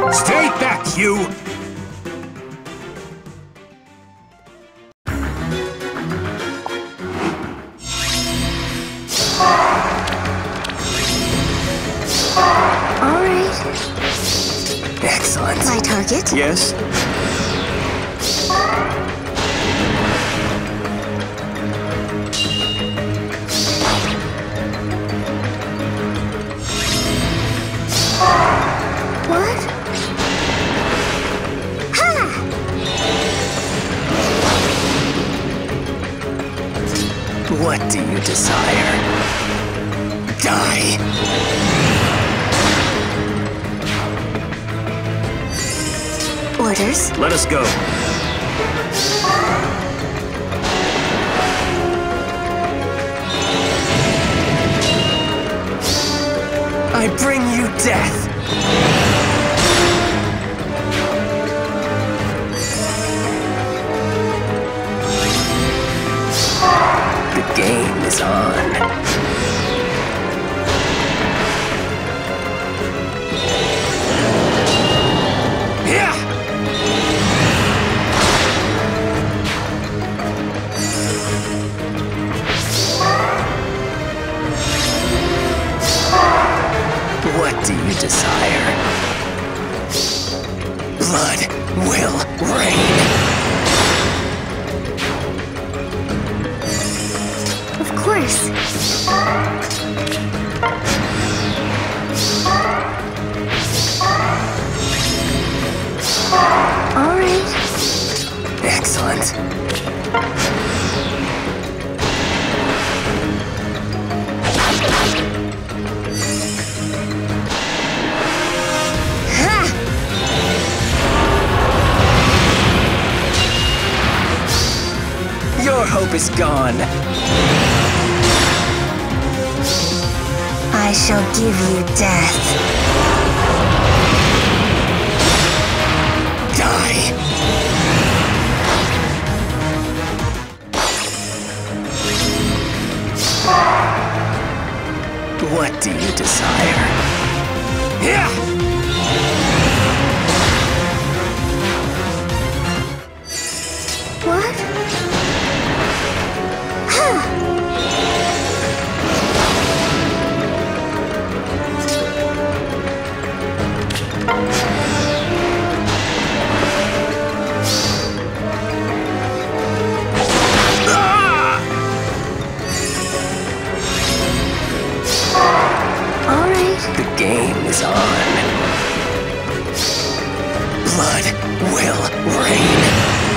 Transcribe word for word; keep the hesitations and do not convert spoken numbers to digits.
Stay back, you! All right. Excellent. My target? Yes? What? Ha! What do you desire? Die! Orders? Let us go. I bring you death! The game is on. Yeah! What do you desire? Blood will rain. Of course. All right. Excellent. Ha! Your hope is gone. I shall give you death. Die. What do you desire? Yeah! What? Ha! All right. The game is on. Blood will rain.